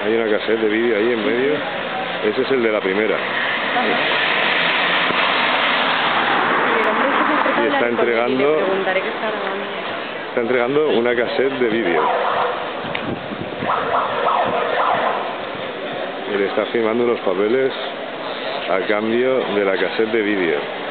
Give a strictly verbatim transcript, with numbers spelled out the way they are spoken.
Hay una cassette de vídeo ahí en medio. Ese es el de la primera. Y está entregando, está entregando una cassette de vídeo. Y le está firmando los papeles a cambio de la cassette de vídeo.